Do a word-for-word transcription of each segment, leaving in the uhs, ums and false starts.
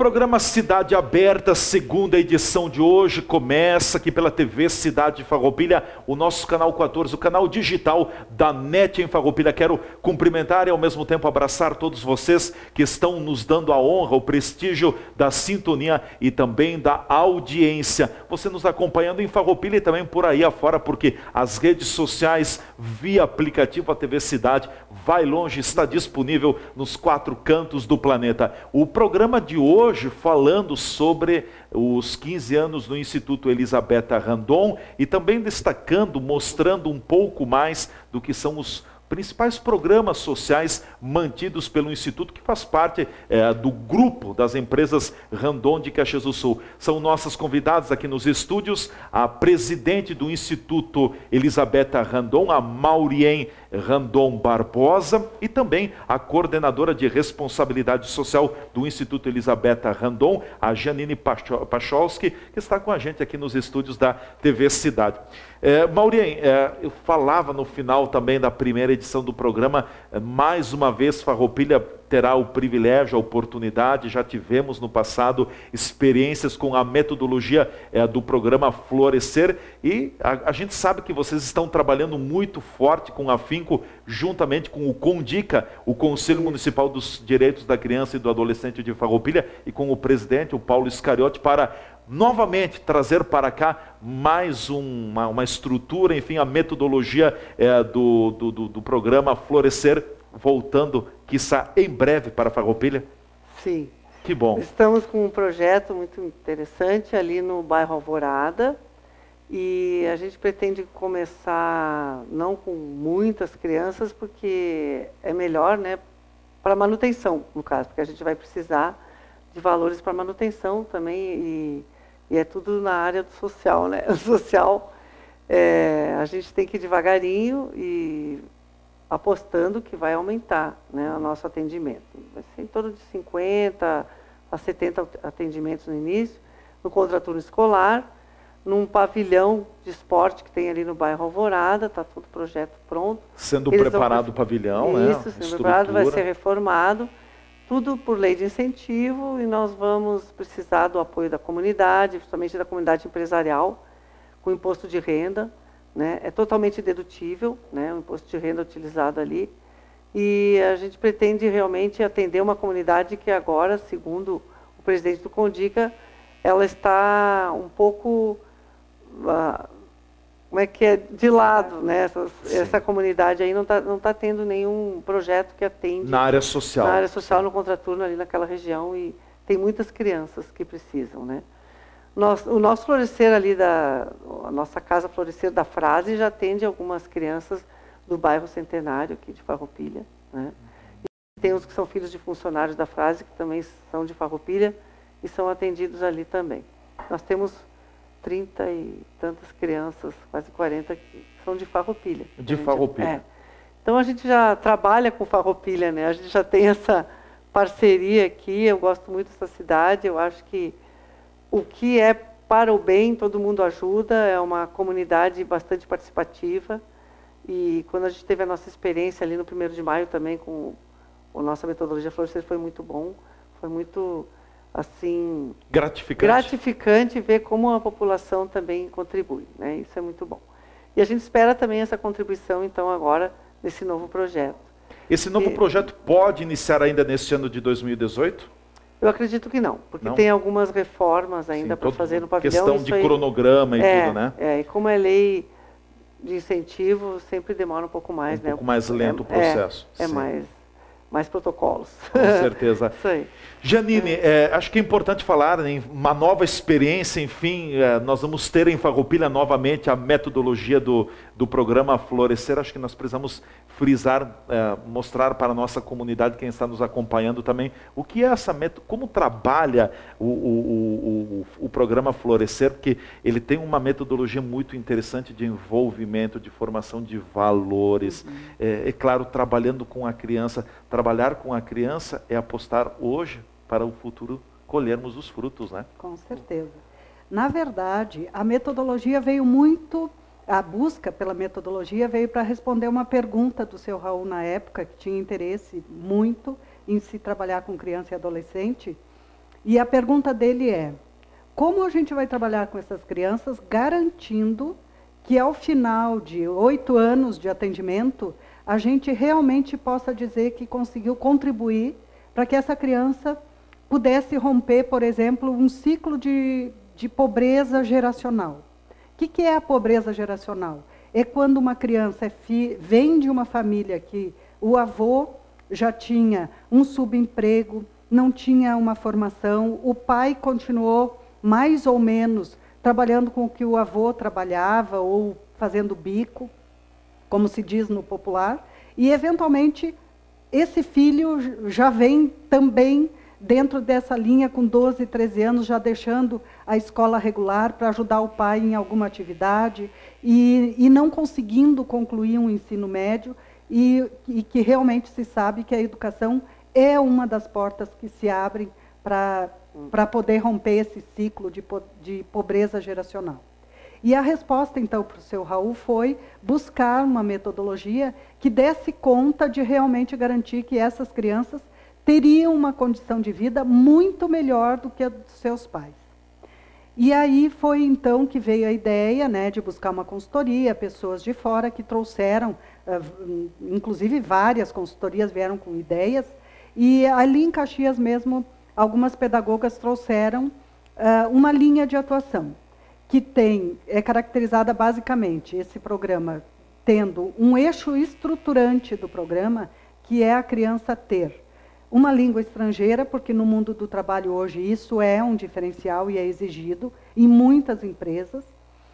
programa Cidade Aberta, segunda edição de hoje, começa aqui pela T V Cidade Farroupilha, o nosso canal quatorze, o canal digital da NET em Farroupilha. Quero cumprimentar e ao mesmo tempo abraçar todos vocês que estão nos dando a honra, o prestígio da sintonia e também da audiência. Você nos acompanhando em Farroupilha e também por aí afora, porque as redes sociais, via aplicativo a T V Cidade, vai longe, está disponível nos quatro cantos do planeta. O programa de hoje falando sobre os quinze anos no Instituto Elisabetta Randon e também destacando, mostrando um pouco mais do que são os principais programas sociais mantidos pelo Instituto, que faz parte é, do grupo das empresas Randon de Caxias do Sul. São nossas convidadas aqui nos estúdios, a presidente do Instituto Elisabetta Randon, a Maurien Randon Barbosa, e também a coordenadora de responsabilidade social do Instituto Elisabetta Randon, a Janine Pacholski, que está com a gente aqui nos estúdios da T V Cidade. É, Maurien, é, eu falava no final também da primeira edição do programa, é, mais uma vez Farroupilha terá o privilégio, a oportunidade, já tivemos no passado experiências com a metodologia é, do programa Florescer, e a, a gente sabe que vocês estão trabalhando muito forte com afinco, juntamente com o CONDICA, o Conselho Municipal dos Direitos da Criança e do Adolescente de Farroupilha, e com o presidente, o Paulo Iscariote, para novamente trazer para cá mais uma, uma estrutura, enfim, a metodologia é, do, do, do, do programa Florescer, voltando, quiçá, em breve para Farroupilha? Sim. Que bom. Estamos com um projeto muito interessante ali no bairro Alvorada, e a gente pretende começar, não com muitas crianças, porque é melhor, né, para manutenção, no caso, porque a gente vai precisar de valores para manutenção também, e, e é tudo na área do social, né? O social, é, a gente tem que ir devagarinho e apostando que vai aumentar, né, o nosso atendimento. Vai ser em torno de cinquenta a setenta atendimentos no início, no contraturno escolar, num pavilhão de esporte que tem ali no bairro Alvorada, está todo o projeto pronto. Sendo Eles preparado vão... o pavilhão, né? Isso, sendo preparado, vai ser reformado, tudo por lei de incentivo, e nós vamos precisar do apoio da comunidade, principalmente da comunidade empresarial, com imposto de renda, né? É totalmente dedutível, né, o imposto de renda utilizado ali, e a gente pretende realmente atender uma comunidade que agora, segundo o presidente do CONDICA, ela está um pouco, uh, como é que é, de lado, né? Essa, essa comunidade aí não está não tá tendo nenhum projeto que atende na área social, na área social, no contraturno ali naquela região, e tem muitas crianças que precisam, né? Nós, o nosso Florescer ali, da, a nossa Casa Florescer da Frase, já atende algumas crianças do bairro Centenário, aqui de Farroupilha, né? E tem uns que são filhos de funcionários da Frase, que também são de Farroupilha, e são atendidos ali também. Nós temos trinta e tantas crianças, quase quarenta, que são de Farroupilha. De Farroupilha. É. Então a gente já trabalha com Farroupilha, né? A gente já tem essa parceria aqui, eu gosto muito dessa cidade, eu acho que o que é para o bem, todo mundo ajuda, é uma comunidade bastante participativa, e quando a gente teve a nossa experiência ali no primeiro de maio também com a nossa metodologia Florescer, foi muito bom, foi muito, assim, gratificante, gratificante ver como a população também contribui, né? Isso é muito bom. E a gente espera também essa contribuição, então, agora, nesse novo projeto. Esse novo e... projeto pode iniciar ainda nesse ano de dois mil e dezoito? Eu acredito que não, porque não? tem algumas reformas ainda para fazer no pavilhão. Questão de aí... cronograma e é, tudo, né? É, e como é lei de incentivo, sempre demora um pouco mais, um né? Um pouco mais lento é, o processo. É, é mais, mais protocolos. Com certeza. Isso aí. Janine, é. É, acho que é importante falar em uma nova experiência, enfim, é, nós vamos ter em Farroupilha novamente a metodologia do, do programa Florescer. Acho que nós precisamos frisar, é, mostrar para a nossa comunidade, quem está nos acompanhando também, o que é essa metodologia, como trabalha o, o, o, o, o programa Florescer, porque ele tem uma metodologia muito interessante de envolvimento, de formação de valores. Uhum. É, é claro, trabalhando com a criança, trabalhar com a criança é apostar hoje para o futuro colhermos os frutos, né? Com certeza. Na verdade, a metodologia veio muito, a busca pela metodologia veio para responder uma pergunta do seu Raul na época, que tinha interesse muito em se trabalhar com criança e adolescente, E a pergunta dele é, como a gente vai trabalhar com essas crianças garantindo que ao final de oito anos de atendimento, a gente realmente possa dizer que conseguiu contribuir para que essa criança pudesse romper, por exemplo, um ciclo de, de pobreza geracional. O que, que é a pobreza geracional? É quando uma criança é fi, vem de uma família que o avô já tinha um subemprego, não tinha uma formação, o pai continuou mais ou menos trabalhando com o que o avô trabalhava ou fazendo bico, como se diz no popular, e eventualmente esse filho já vem também dentro dessa linha com doze, treze anos, já deixando a escola regular para ajudar o pai em alguma atividade e, e não conseguindo concluir um ensino médio e, e que realmente se sabe que a educação é uma das portas que se abrem para para poder romper esse ciclo de, po de pobreza geracional. E a resposta, então, para o seu Raul foi buscar uma metodologia que desse conta de realmente garantir que essas crianças teriam uma condição de vida muito melhor do que a dos seus pais. E aí foi, então, que veio a ideia, né, de buscar uma consultoria, pessoas de fora que trouxeram, uh, inclusive várias consultorias vieram com ideias, e ali em Caxias mesmo, algumas pedagogas trouxeram uh, uma linha de atuação, que tem, é caracterizada basicamente, esse programa, tendo um eixo estruturante do programa, que é a criança ter uma língua estrangeira, porque no mundo do trabalho hoje isso é um diferencial e é exigido em muitas empresas,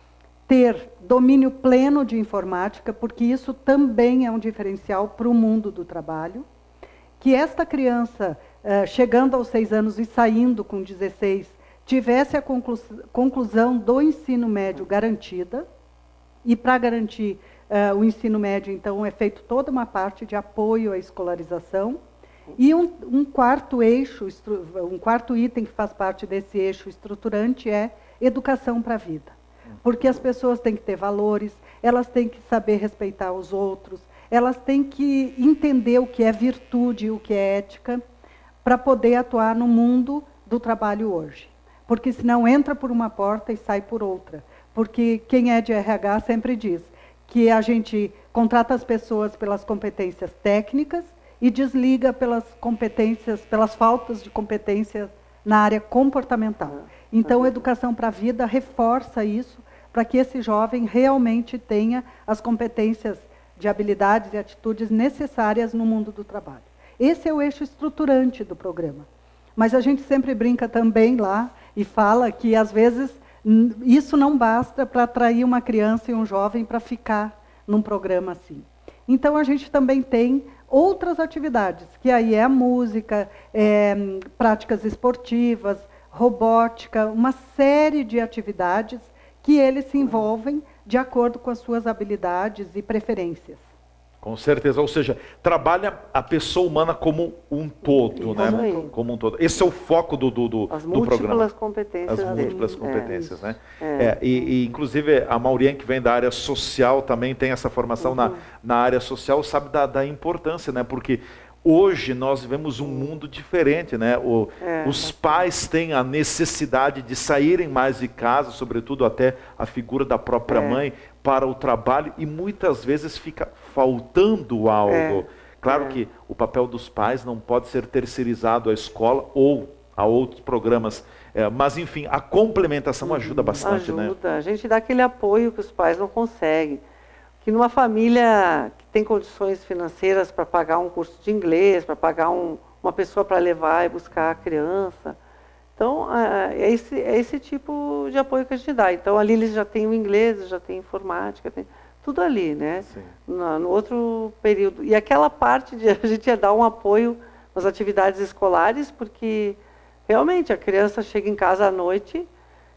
ter domínio pleno de informática, porque isso também é um diferencial para o mundo do trabalho, que esta criança, uh, chegando aos seis anos e saindo com dezesseis, tivesse a conclu conclusão do ensino médio garantida, e para garantir uh, o ensino médio, então, é feito toda uma parte de apoio à escolarização, e um, um quarto eixo, um quarto item que faz parte desse eixo estruturante é educação para a vida. Porque as pessoas têm que ter valores, elas têm que saber respeitar os outros, elas têm que entender o que é virtude, o que é ética, para poder atuar no mundo do trabalho hoje. Porque senão entra por uma porta e sai por outra. Porque quem é de R H sempre diz que a gente contrata as pessoas pelas competências técnicas e desliga pelas competências, pelas faltas de competência na área comportamental. Então, a educação para a vida reforça isso, para que esse jovem realmente tenha as competências de habilidades e atitudes necessárias no mundo do trabalho. Esse é o eixo estruturante do programa. Mas a gente sempre brinca também lá e fala que, às vezes, isso não basta para atrair uma criança e um jovem para ficar num programa assim. Então, a gente também tem outras atividades, que aí é a música, é, práticas esportivas, robótica, uma série de atividades que eles se envolvem de acordo com as suas habilidades e preferências. Com certeza, ou seja, trabalha a pessoa humana como um todo, né? Aí. Como um todo. Esse é o foco do, do, do, As do programa. múltiplas competências. As múltiplas dele. competências, é, né? É. É, e, e, inclusive, a Maurien, que vem da área social, também tem essa formação uhum. na, na área social, sabe da, da importância, né? Porque hoje nós vivemos um mundo diferente, né? O, é, os pais têm a necessidade de saírem mais de casa, sobretudo até a figura da própria é. mãe, para o trabalho, e muitas vezes fica faltando algo. É. Claro é. que o papel dos pais não pode ser terceirizado à escola ou a outros programas, é, mas enfim, a complementação ajuda bastante. Ajuda, né? A gente dá aquele apoio que os pais não conseguem. Que numa família que tem condições financeiras para pagar um curso de inglês, para pagar um, uma pessoa para levar e buscar a criança. Então, é esse, é esse tipo de apoio que a gente dá. Então, ali eles já têm o inglês, já tem informática, tem tudo ali, né? No, no outro período. E aquela parte de a gente ia dar um apoio nas atividades escolares, porque realmente a criança chega em casa à noite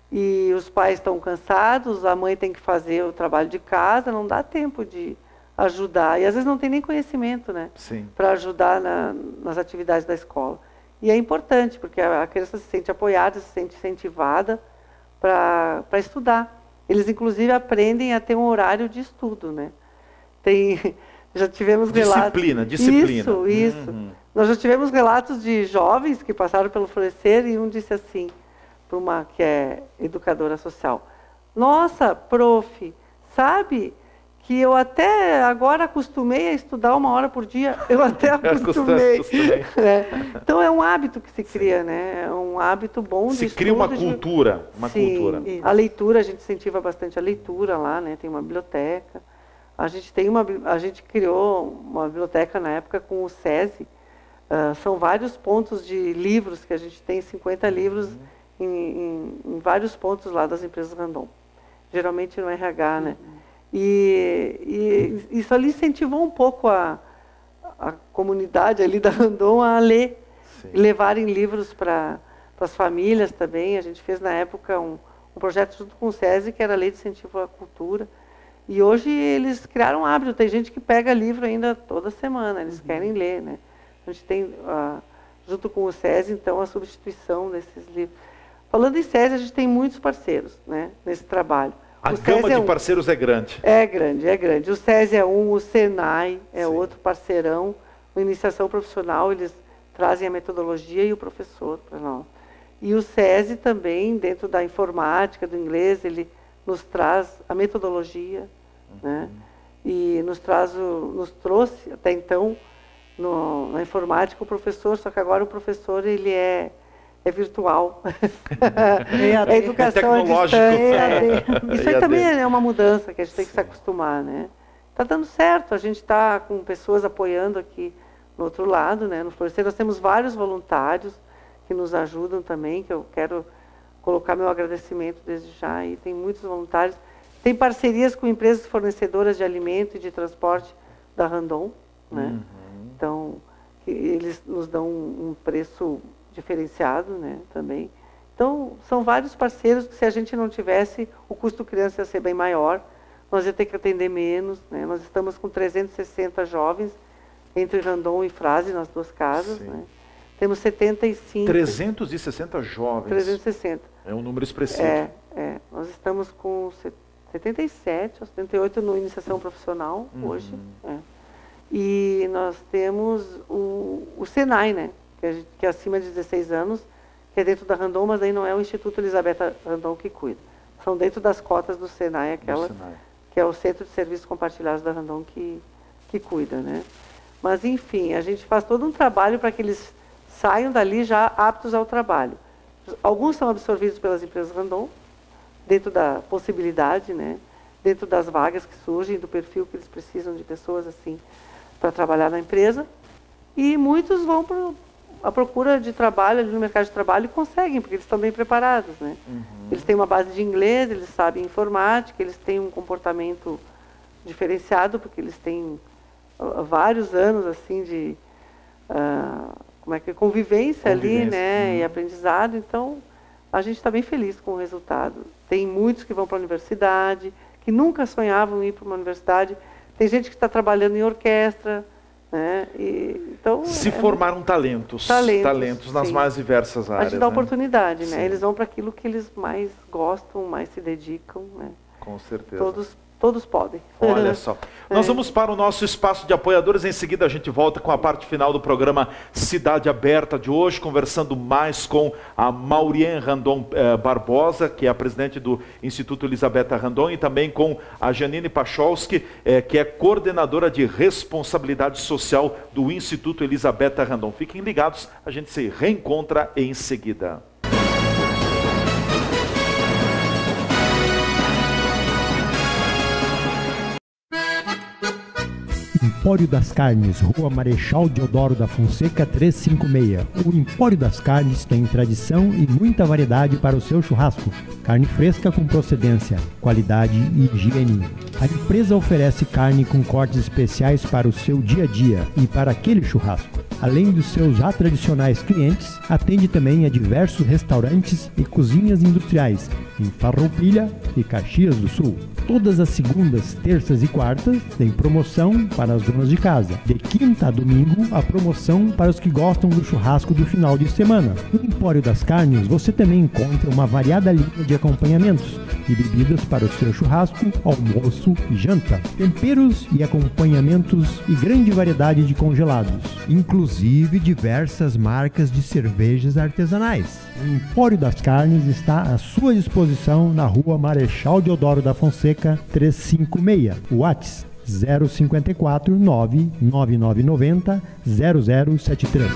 e os pais estão cansados, a mãe tem que fazer o trabalho de casa, não dá tempo de ajudar. E às vezes não tem nem conhecimento, né? Para ajudar na, nas atividades da escola. E é importante, porque a criança se sente apoiada, se sente incentivada para estudar. Eles, inclusive, aprendem a ter um horário de estudo, né? Tem, já tivemos relatos... Disciplina, disciplina. Isso, isso. Uhum. Nós já tivemos relatos de jovens que passaram pelo Florescer e um disse assim, para uma que é educadora social, nossa, prof, sabe que eu até agora acostumei a estudar uma hora por dia, eu até acostumei. acostumei. É. Então é um hábito que se cria, né? É um hábito bom de Se cria uma de... cultura, uma Sim, cultura. A leitura, a gente incentiva bastante a leitura lá, né? Tem uma biblioteca. A gente tem uma, a gente criou uma biblioteca na época com o SESI. Uh, são vários pontos de livros que a gente tem, cinquenta livros uhum. em, em, em vários pontos lá das empresas Randon. Geralmente no R H, uhum. né? E, e isso ali incentivou um pouco a, a comunidade ali da Randon a ler, Sim. levarem livros para as famílias também. A gente fez na época um, um projeto junto com o SESI, que era a Lei de Incentivo à Cultura. E hoje eles criaram um hábito, tem gente que pega livro ainda toda semana, eles uhum. querem ler, né? A gente tem, uh, junto com o SESI, então, a substituição desses livros. Falando em SESI, a gente tem muitos parceiros, né, nesse trabalho. A gama de parceiros é grande. É grande, é grande. O SESI é um, o SENAI é Sim. outro parceirão. No Iniciação Profissional, eles trazem a metodologia e o professor para nós. E o SESI também, dentro da informática, do inglês, ele nos traz a metodologia, uhum. né? E nos, traz o, nos trouxe, até então, no, na informática, o professor, só que agora o professor ele é... é virtual, é educação é à distância. Isso aí também é uma mudança que a gente tem que se acostumar, né? Está dando certo, a gente está com pessoas apoiando aqui no outro lado, né? No Florescer nós temos vários voluntários que nos ajudam também, que eu quero colocar meu agradecimento desde já, e tem muitos voluntários. Tem parcerias com empresas fornecedoras de alimento e de transporte da Randon, né? Uhum. Então, eles nos dão um preço diferenciado, né, também. Então, são vários parceiros que se a gente não tivesse, o custo criança ia ser bem maior, nós ia ter que atender menos, né? Nós estamos com trezentos e sessenta jovens, entre Randon e Frase, nas duas casas, né? Temos setenta e cinco... trezentos e sessenta jovens. trezentos e sessenta. É um número expressivo. É, é. Nós estamos com setenta e sete, setenta e oito no Iniciação Profissional, uhum. hoje. É. E nós temos o, o SENAI, né? Que é, que é acima de dezesseis anos, que é dentro da Randon, mas aí não é o Instituto Elisabetta Randon que cuida. São dentro das cotas do SENAI, aquela, do SENAI. Que é o Centro de Serviços Compartilhados da Randon que, que cuida, né? Mas, enfim, a gente faz todo um trabalho para que eles saiam dali já aptos ao trabalho. Alguns são absorvidos pelas empresas Randon, dentro da possibilidade, né? Dentro das vagas que surgem, do perfil que eles precisam de pessoas assim para trabalhar na empresa. E muitos vão para a procura de trabalho ali no mercado de trabalho e conseguem, porque eles estão bem preparados, né? Uhum. Eles têm uma base de inglês, eles sabem informática, eles têm um comportamento diferenciado, porque eles têm uh, vários anos assim de uh, como é que é, convivência, convivência ali, né? Uhum. E aprendizado. Então, a gente está bem feliz com o resultado. Tem muitos que vão para a universidade, que nunca sonhavam em ir para uma universidade. Tem gente que está trabalhando em orquestra, né? E, então, se é, formaram talentos, talentos, talentos nas sim. mais diversas áreas. A gente dá né? oportunidade, né? Eles vão para aquilo que eles mais gostam, mais se dedicam, né? Com certeza. Todos, todos podem. Olha só. É. Nós vamos para o nosso espaço de apoiadores. Em seguida a gente volta com a parte final do programa Cidade Aberta de hoje, conversando mais com a Maurien Randon eh, Barbosa, que é a presidente do Instituto Elisabetta Randon, e também com a Janine Pacholski, eh, que é coordenadora de responsabilidade social do Instituto Elisabetta Randon. Fiquem ligados, a gente se reencontra em seguida. Empório das Carnes, Rua Marechal Deodoro da Fonseca trezentos e cinquenta e seis. O Empório das Carnes tem tradição e muita variedade para o seu churrasco. Carne fresca com procedência, qualidade e higiene. A empresa oferece carne com cortes especiais para o seu dia a dia e para aquele churrasco. Além dos seus já tradicionais clientes, atende também a diversos restaurantes e cozinhas industriais em Farroupilha e Caxias do Sul. Todas as segundas, terças e quartas tem promoção para as donas de casa. De quinta a domingo, a promoção para os que gostam do churrasco do final de semana. No Empório das Carnes, você também encontra uma variada linha de acompanhamentos, e bebidas para o seu churrasco, almoço e janta. Temperos e acompanhamentos e grande variedade de congelados, inclusive diversas marcas de cervejas artesanais. O Empório das Carnes está à sua disposição na Rua Marechal Deodoro da Fonseca, trezentos e cinquenta e seis. WhatsApp zero cinco quatro nove nove nove nove zero zero zero sete três.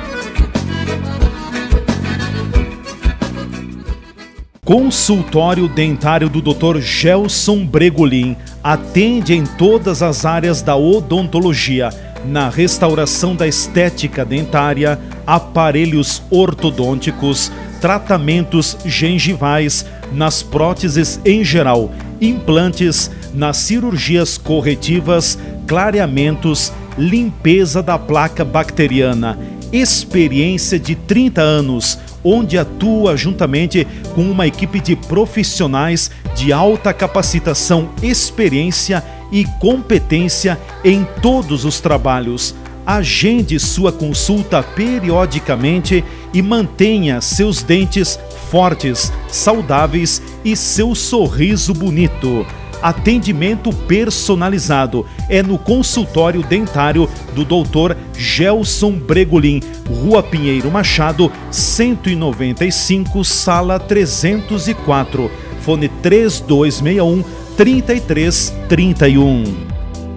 Consultório Dentário do doutor Gelson Bregolin atende em todas as áreas da odontologia, na restauração da estética dentária, aparelhos ortodônticos, tratamentos gengivais, nas próteses em geral, implantes, nas cirurgias corretivas, clareamentos, limpeza da placa bacteriana. Experiência de trinta anos, onde atua juntamente com uma equipe de profissionais de alta capacitação, experiência e competência em todos os trabalhos. Agende sua consulta periodicamente e mantenha seus dentes fortes, saudáveis e seu sorriso bonito. Atendimento personalizado é no consultório dentário do doutor Gelson Bregolin, Rua Pinheiro Machado, cento e noventa e cinco, sala trezentos e quatro, fone três dois seis um, três três três um.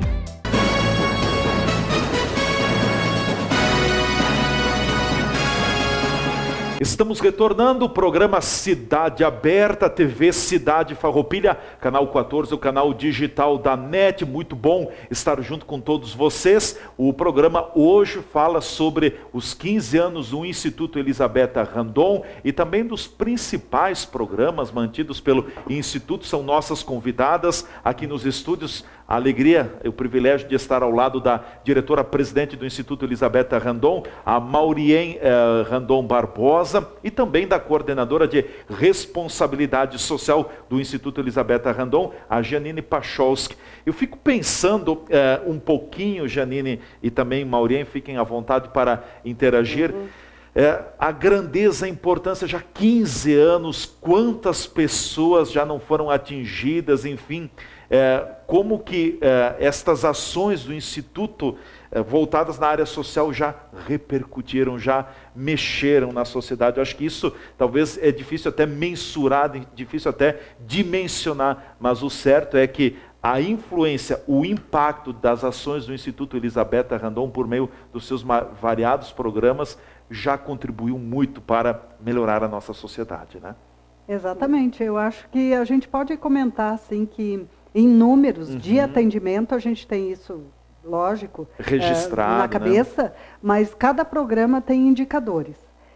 Estamos retornando o programa Cidade Aberta, T V Cidade Farroupilha, canal quatorze, o canal digital da N E T. Muito bom estar junto com todos vocês. O programa hoje fala sobre os quinze anos do Instituto Elisabetta Randon e também dos principais programas mantidos pelo Instituto. São nossas convidadas aqui nos estúdios. A alegria e o privilégio de estar ao lado da diretora-presidente do Instituto Elisabetta Randon, a Maurien eh, Randon Barbosa, e também da coordenadora de responsabilidade social do Instituto Elisabetta Randon, a Janine Pacholski. Eu fico pensando eh, um pouquinho, Janine e também Maurien, fiquem à vontade para interagir, uhum. É, a grandeza, a importância, já quinze anos, quantas pessoas já não foram atingidas, enfim, é, como que é, estas ações do Instituto é, voltadas na área social já repercutiram, já mexeram na sociedade. Eu acho que isso talvez é difícil até mensurar, difícil até dimensionar, mas o certo é que a influência, o impacto das ações do Instituto Elisabetta Randon por meio dos seus variados programas já contribuiu muito para melhorar a nossa sociedade, né? Exatamente. Eu acho que a gente pode comentar assim que em números uhum. de atendimento a gente tem isso, lógico, registrado, é, na cabeça, né? Mas cada programa tem indicadores.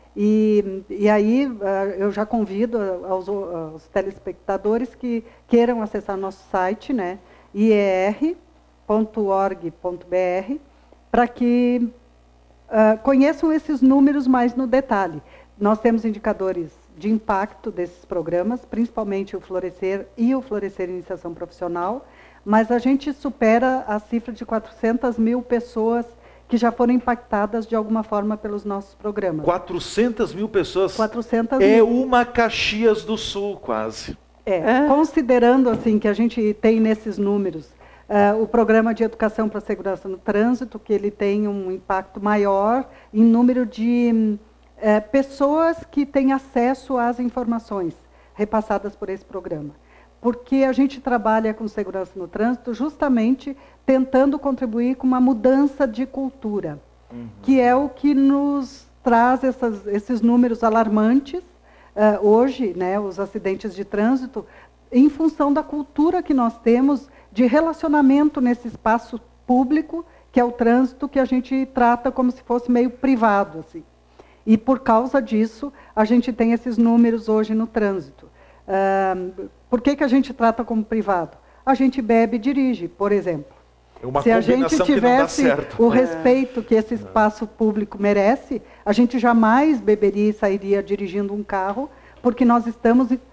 E, e aí eu já convido aos, aos telespectadores que queiram acessar nosso site, né, i e r ponto org ponto b r, para que uh, conheçam esses números mais no detalhe. Nós temos indicadores de impacto desses programas, principalmente o Florescer e o Florescer Iniciação Profissional, mas a gente supera a cifra de quatrocentas mil pessoas que já foram impactadas de alguma forma pelos nossos programas. quatrocentas mil pessoas? quatrocentas é mil. Uma Caxias do Sul, quase. É, é. Considerando assim que a gente tem nesses números uh, o programa de educação para a segurança no trânsito, que ele tem um impacto maior em número de uh, pessoas que têm acesso às informações repassadas por esse programa. Porque a gente trabalha com segurança no trânsito justamente tentando contribuir com uma mudança de cultura, uhum. que é o que nos traz essas, esses números alarmantes, uh, hoje, né, os acidentes de trânsito, em função da cultura que nós temos de relacionamento nesse espaço público, que é o trânsito, que a gente trata como se fosse meio privado, assim. E por causa disso, a gente tem esses números hoje no trânsito. Uh, por que que a gente trata como privado? A gente bebe e dirige, por exemplo. É uma Se a gente tivesse o é. respeito que esse espaço público merece, a gente jamais beberia e sairia dirigindo um carro, porque nós estamos uh,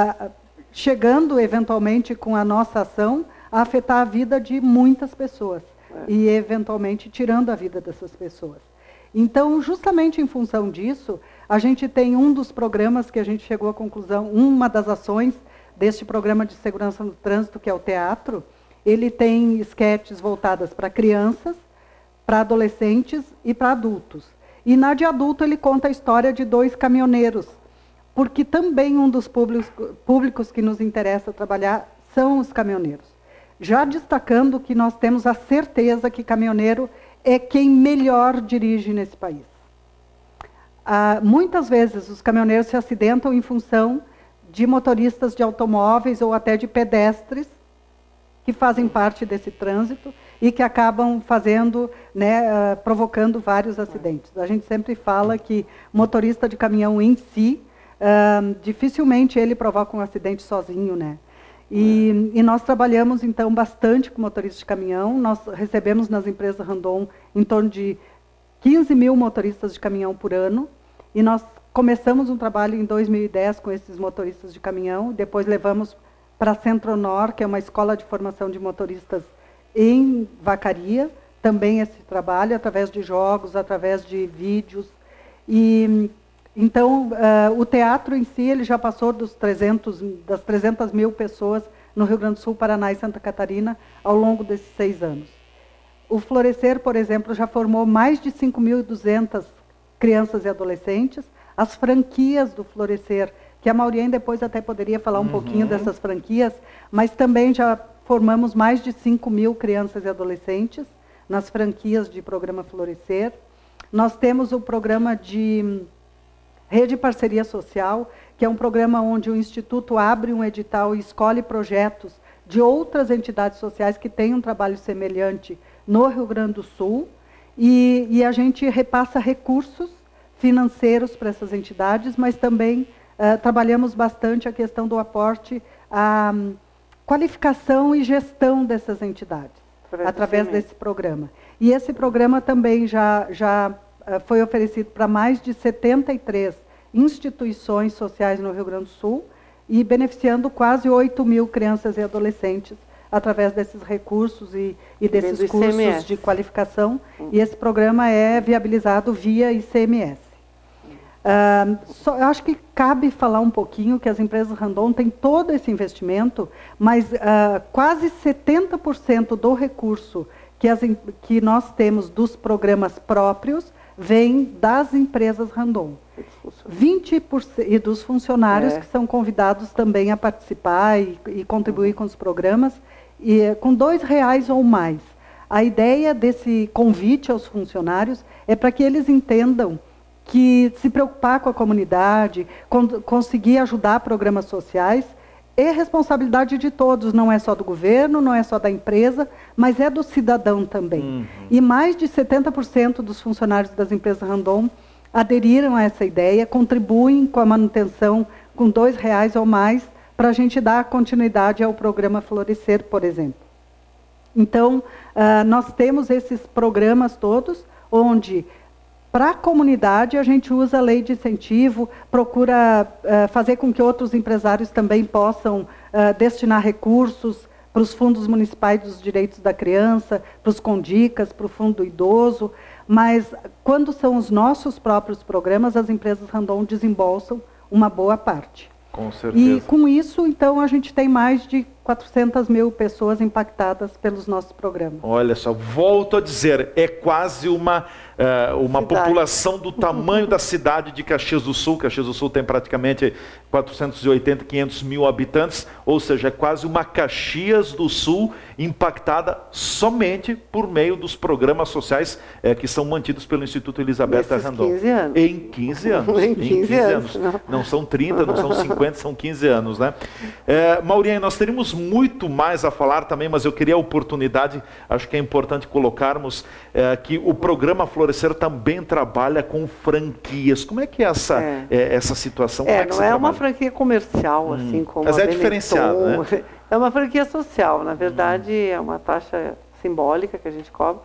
chegando, eventualmente, com a nossa ação, a afetar a vida de muitas pessoas. É. E, eventualmente, tirando a vida dessas pessoas. Então, justamente em função disso, a gente tem um dos programas que a gente chegou à conclusão, uma das ações deste programa de segurança no trânsito, que é o teatro, ele tem esquetes voltadas para crianças, para adolescentes e para adultos. E na de adulto ele conta a história de dois caminhoneiros, porque também um dos públicos, públicos que nos interessa trabalhar são os caminhoneiros. Já destacando que nós temos a certeza que caminhoneiro é quem melhor dirige nesse país. Ah, muitas vezes os caminhoneiros se acidentam em função de motoristas de automóveis ou até de pedestres que fazem parte desse trânsito e que acabam fazendo, né, uh, provocando vários acidentes. A gente sempre fala que motorista de caminhão em si, uh, dificilmente ele provoca um acidente sozinho, né? E, e nós trabalhamos, então, bastante com motoristas de caminhão. Nós recebemos nas empresas Randon em torno de quinze mil motoristas de caminhão por ano. E nós começamos um trabalho em dois mil e dez com esses motoristas de caminhão. Depois levamos para a Centronor, que é uma escola de formação de motoristas em Vacaria. Também esse trabalho, através de jogos, através de vídeos. E... Então, uh, o teatro em si, ele já passou dos trezentos, das trezentas mil pessoas no Rio Grande do Sul, Paraná e Santa Catarina ao longo desses seis anos. O Florescer, por exemplo, já formou mais de cinco mil e duzentas crianças e adolescentes. As franquias do Florescer, que a Maurien depois até poderia falar um uhum. pouquinho dessas franquias, mas também já formamos mais de cinco mil crianças e adolescentes nas franquias de programa Florescer. Nós temos o programa de Rede Parceria Social, que é um programa onde o Instituto abre um edital e escolhe projetos de outras entidades sociais que têm um trabalho semelhante no Rio Grande do Sul, e, e a gente repassa recursos financeiros para essas entidades, mas também uh, trabalhamos bastante a questão do aporte à um, qualificação e gestão dessas entidades, através, através desse programa. E esse programa também já, já uh, foi oferecido para mais de setenta e três instituições sociais no Rio Grande do Sul e beneficiando quase oito mil crianças e adolescentes através desses recursos e, e desses cursos de qualificação. Hum. E esse programa é viabilizado via I C M S. Uh, só, eu acho que cabe falar um pouquinho que as empresas Randon têm todo esse investimento, mas uh, quase setenta por cento do recurso que, as, que nós temos dos programas próprios vem das empresas Randon. vinte por cento e dos funcionários é. que são convidados também a participar e, e contribuir uhum. com os programas, e, com dois reais ou mais. A ideia desse convite aos funcionários é para que eles entendam que se preocupar com a comunidade, con conseguir ajudar programas sociais, é responsabilidade de todos, não é só do governo, não é só da empresa, mas é do cidadão também. Uhum. E mais de setenta por cento dos funcionários das empresas Randon aderiram a essa ideia, contribuem com a manutenção com dois reais ou mais, para a gente dar continuidade ao programa Florescer, por exemplo. Então, uh, nós temos esses programas todos, onde, para a comunidade, a gente usa a lei de incentivo, procura uh, fazer com que outros empresários também possam uh, destinar recursos para os fundos municipais dos direitos da criança, para os CONDICAS, para o fundo do idoso, mas quando são os nossos próprios programas, as empresas Randon desembolsam uma boa parte. Com certeza. E com isso, então, a gente tem mais de quatrocentas mil pessoas impactadas pelos nossos programas. Olha só, volto a dizer, é quase uma, uh, uma população do tamanho da cidade de Caxias do Sul. Caxias do Sul tem praticamente quatrocentos e oitenta, quinhentos mil habitantes, ou seja, é quase uma Caxias do Sul impactada somente por meio dos programas sociais eh, que são mantidos pelo Instituto Elisabetta Randon. quinze anos. Em quinze anos. em quinze, em quinze anos. anos. Não. não são trinta, não são cinquenta, são quinze anos, né? É, Maurien, nós teríamos muito mais a falar também, mas eu queria a oportunidade, acho que é importante colocarmos é, que o programa Florescer também trabalha com franquias. Como é que é essa, é. É, essa situação? É, é não é uma franquia comercial, hum. assim como mas a é diferenciado, né? É uma franquia social, na verdade hum. é uma taxa simbólica que a gente cobra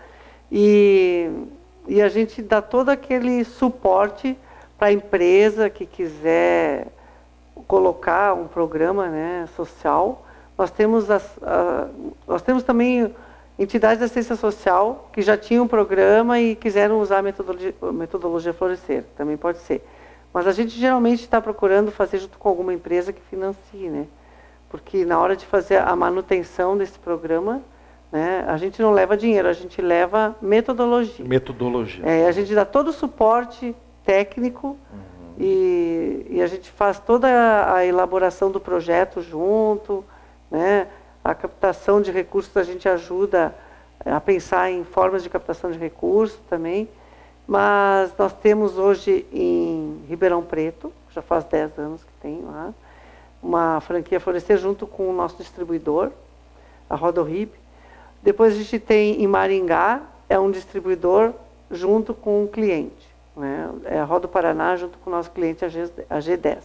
e, e a gente dá todo aquele suporte para a empresa que quiser colocar um programa, né, social. Nós temos, as, a, nós temos também entidades de assistência social que já tinham um programa e quiseram usar a metodologia, a metodologia Florescer, também pode ser. Mas a gente geralmente está procurando fazer junto com alguma empresa que financie, né? porque na hora de fazer a manutenção desse programa, né, a gente não leva dinheiro, a gente leva metodologia. Metodologia. É, a gente dá todo o suporte técnico, uhum. e, e a gente faz toda a, a elaboração do projeto junto, né, a captação de recursos a gente ajuda a pensar em formas de captação de recursos também, mas nós temos hoje em Ribeirão Preto, já faz dez anos que tem lá, uma franquia Florescer junto com o nosso distribuidor, a Rodorib. Depois a gente tem em Maringá, é um distribuidor junto com o cliente, né? É a Rodo Paraná junto com o nosso cliente, a G dez.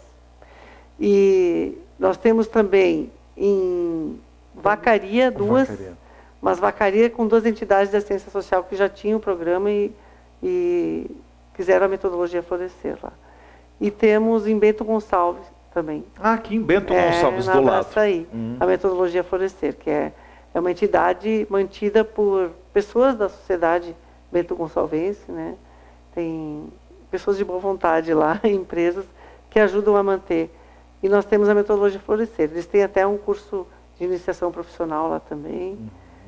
E nós temos também em Vacaria duas, Vacaria. mas Vacaria com duas entidades da ciência social que já tinham o programa e, e fizeram a metodologia Florescer lá. E temos em Bento Gonçalves também. Ah, aqui em Bento é, Gonçalves, na do lado. Aí, hum. a metodologia Florescer, que é, é uma entidade mantida por pessoas da sociedade Bento Gonçalvense, né? Tem pessoas de boa vontade lá, empresas que ajudam a manter. E nós temos a metodologia Florescer. Eles têm até um curso de iniciação profissional lá também. Uhum.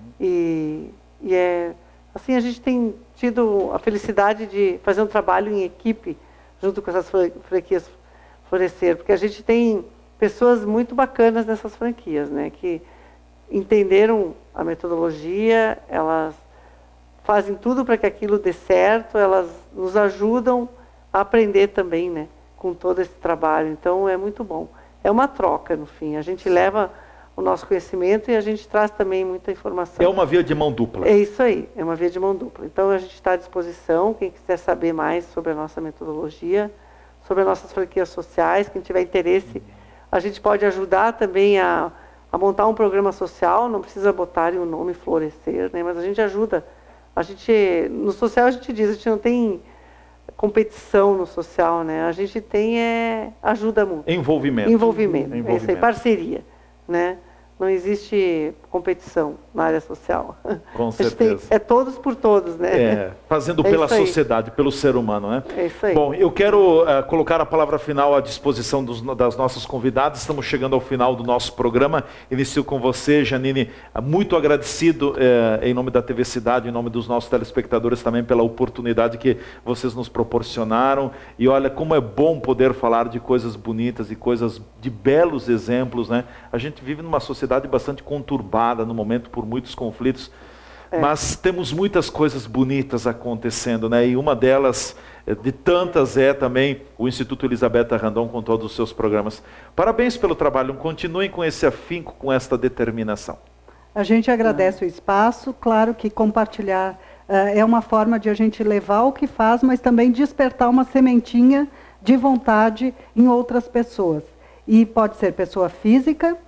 E, e é assim, a gente tem tido a felicidade de fazer um trabalho em equipe junto com essas franquias Florescer, porque a gente tem pessoas muito bacanas nessas franquias, né, que entenderam a metodologia, elas fazem tudo para que aquilo dê certo, elas nos ajudam a aprender também, né, com todo esse trabalho. Então é muito bom. É uma troca, no fim. A gente leva o nosso conhecimento e a gente traz também muita informação. É uma via de mão dupla. É isso aí, é uma via de mão dupla. Então a gente está à disposição, quem quiser saber mais sobre a nossa metodologia, sobre as nossas franquias sociais, quem tiver interesse, a gente pode ajudar também a, a montar um programa social, não precisa botarem o nome Florescer, né, mas a gente ajuda. A gente, no social a gente diz, a gente não tem competição no social, né? A gente tem é, ajuda mútua. Envolvimento. Envolvimento, Envolvimento. É isso aí, parceria, né? Não existe competição na área social. Com certeza. Tem, é todos por todos, né? É, fazendo é pela sociedade, pelo ser humano, né? É isso aí. Bom, eu quero uh, colocar a palavra final à disposição dos, das nossas convidadas. Estamos chegando ao final do nosso programa. Inicio com você, Janine, muito agradecido uh, em nome da T V Cidade, em nome dos nossos telespectadores também pela oportunidade que vocês nos proporcionaram. E olha, como é bom poder falar de coisas bonitas e coisas de belos exemplos, né? A gente vive numa sociedade bastante conturbada no momento por muitos conflitos, é. mas temos muitas coisas bonitas acontecendo, né? E uma delas, de tantas, é também o Instituto Elisabetta Randon com todos os seus programas. Parabéns pelo trabalho, continuem com esse afinco, com esta determinação. A gente agradece o espaço, claro que compartilhar uh, é uma forma de a gente levar o que faz, mas também despertar uma sementinha de vontade em outras pessoas. E pode ser pessoa física,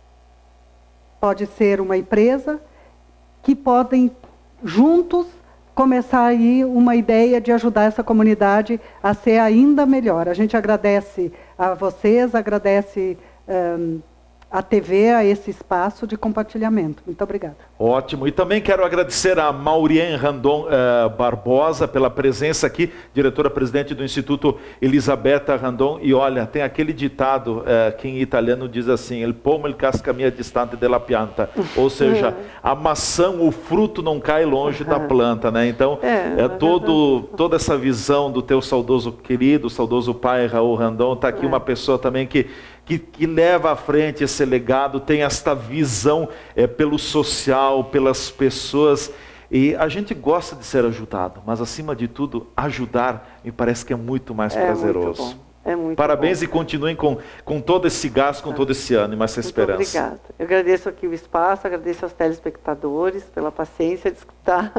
pode ser uma empresa, que podem juntos começar aí uma ideia de ajudar essa comunidade a ser ainda melhor. A gente agradece a vocês, agradece um, a T V, a esse espaço de compartilhamento. Muito obrigada. Ótimo. E também quero agradecer a Maurien Randon uh, Barbosa pela presença aqui, diretora-presidente do Instituto Elisabetta Randon. E olha, tem aquele ditado uh, que em italiano diz assim, il pomo il cascamia distante della pianta. Ou seja, a maçã, o fruto não cai longe da planta, né? Então, é, é todo, toda essa visão do teu saudoso querido, saudoso pai Raul Randon, está aqui é. uma pessoa também que Que, que leva à frente esse legado, tem esta visão é, pelo social, pelas pessoas. E a gente gosta de ser ajudado, mas acima de tudo, ajudar me parece que é muito mais é prazeroso. Muito bom. É muito Parabéns bom. E continuem com, com todo esse gás, com todo esse ânimo, essa muito esperança. Obrigada. Eu agradeço aqui o espaço, agradeço aos telespectadores pela paciência de escutar.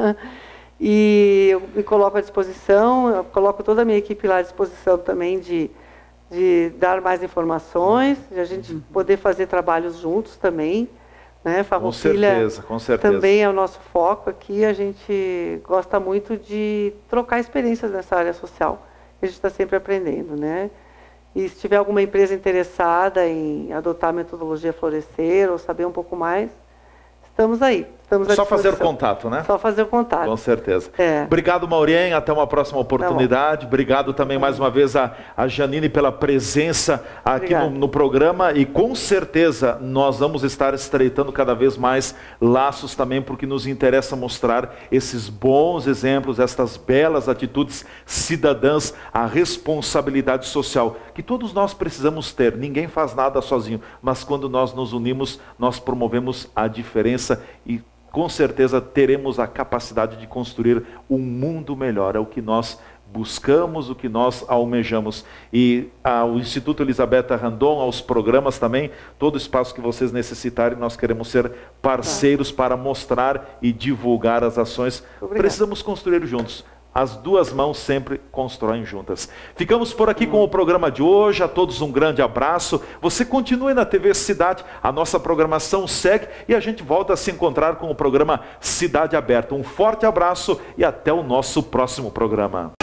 E eu me coloco à disposição, eu coloco toda a minha equipe lá à disposição também de... de dar mais informações, de a gente uhum. poder fazer trabalhos juntos também, né? Farroupilha com certeza, com certeza. Também é o nosso foco aqui, a gente gosta muito de trocar experiências nessa área social, a gente está sempre aprendendo, né? E se tiver alguma empresa interessada em adotar a metodologia Florescer ou saber um pouco mais, estamos aí. Estamos à Só fazer o disposição. contato, né? Só fazer o contato. Com certeza. É. Obrigado, Maureen. Até uma próxima oportunidade. Tá Obrigado também mais uma vez a, a Janine pela presença aqui no, no programa. E com certeza nós vamos estar estreitando cada vez mais laços também, porque nos interessa mostrar esses bons exemplos, estas belas atitudes cidadãs, a responsabilidade social que todos nós precisamos ter. Ninguém faz nada sozinho, mas quando nós nos unimos, nós promovemos a diferença e com certeza teremos a capacidade de construir um mundo melhor. É o que nós buscamos, o que nós almejamos. E ao Instituto Elisabetta Randon, aos programas também, todo espaço que vocês necessitarem, nós queremos ser parceiros para mostrar e divulgar as ações. Obrigado. Precisamos construir juntos. As duas mãos sempre constroem juntas. Ficamos por aqui com o programa de hoje. A todos um grande abraço. Você continue na T V Cidade. A nossa programação segue e a gente volta a se encontrar com o programa Cidade Aberta. Um forte abraço e até o nosso próximo programa.